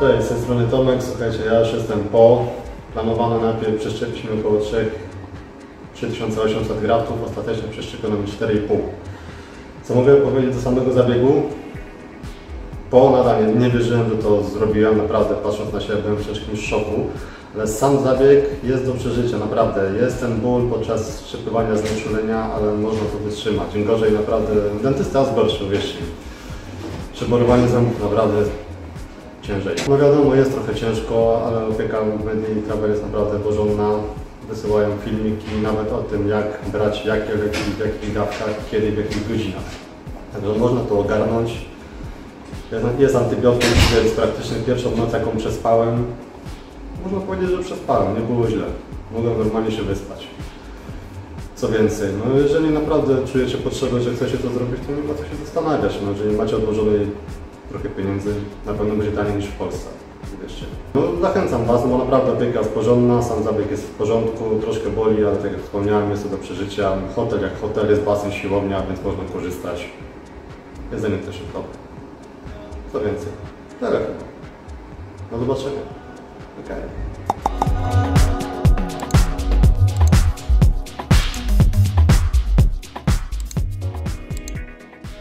Cześć, z tej strony Tomek. Słuchajcie, ja już jestem po. Planowano najpierw przeszczepić mi około 3800 graftów, ostatecznie przeszczepiono mi 4,5. Co mogę powiedzieć do samego zabiegu? Po nadal nie wierzyłem, że to zrobiłem, naprawdę patrząc na siebie byłem w jakimś szoku. Ale sam zabieg jest do przeżycia, naprawdę. Jest ten ból podczas szczepywania znieczulenia, ale można to wytrzymać. Im gorzej naprawdę, dentysta jest gorszy, wierzcie mi. Przeborowanie zębów naprawdę ciężej. No wiadomo, jest trochę ciężko, ale opieka Medi Travel jest naprawdę porządna. Wysyłają filmiki nawet o tym, jak brać jakie leki, w jakich dawkach, kiedy, w jakich godzinach. Także można to ogarnąć. Jest antybiotyk, więc praktycznie pierwszą noc, jaką przespałem, można powiedzieć, że przespałem, nie było źle. Mogłem normalnie się wyspać. Co więcej, no jeżeli naprawdę czujecie potrzebę, że chcecie to zrobić, to nie ma co się zastanawiać. No, jeżeli macie odłożonej trochę pieniędzy, na pewno będzie taniej niż w Polsce. Wiecie. No, zachęcam Was, bo naprawdę opieka jest porządna, sam zabieg jest w porządku, troszkę boli, ale tak jak wspomniałem, jest to do przeżycia. Hotel jak hotel, jest basen, siłownia, więc można korzystać. Jedzenie też jest dobre. Co więcej, tyle chyba. Do zobaczenia. Okay.